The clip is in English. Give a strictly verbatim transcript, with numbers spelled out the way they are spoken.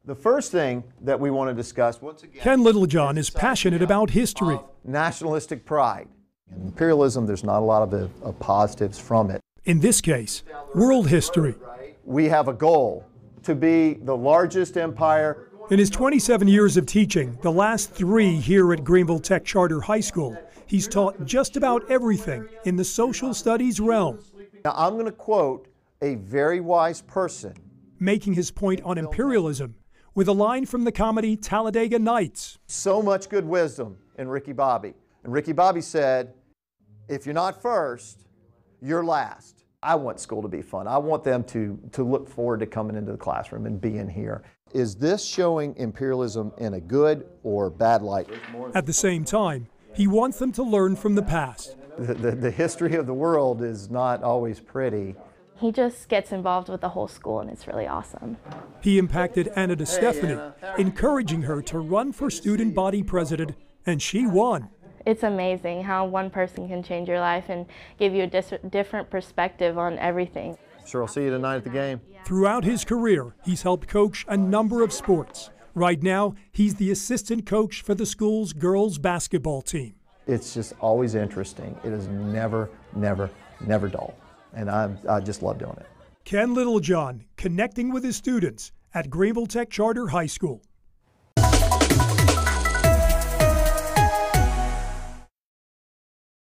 The first thing that we want to discuss, once again, Ken Littlejohn is passionate about history. Nationalistic pride. In imperialism, there's not a lot of, the, of positives from it. In this case, world history. We have a goal to be the largest empire. In his twenty-seven years of teaching, the last three here at Greenville Tech Charter High School, he's taught just about everything in the social studies realm. Now, I'm going to quote a very wise person, making his point on imperialism with a line from the comedy Talladega Nights. So much good wisdom in Ricky Bobby. And Ricky Bobby said, if you're not first, you're last. I want school to be fun. I want them to, to look forward to coming into the classroom and being here. Is this showing imperialism in a good or bad light? At the same time, he wants them to learn from the past. The, the, the history of the world is not always pretty. He just gets involved with the whole school, and it's really awesome. He impacted Anna DeStefani, encouraging her to run for student body president, and she won. It's amazing how one person can change your life and give you a dis different perspective on everything. Sure, I'll see you tonight at the game. Throughout his career, he's helped coach a number of sports. Right now, he's the assistant coach for the school's girls basketball team. It's just always interesting. It is never, never, never dull. And I, I just love doing it. Ken Littlejohn, connecting with his students at Greenville Tech Charter High School.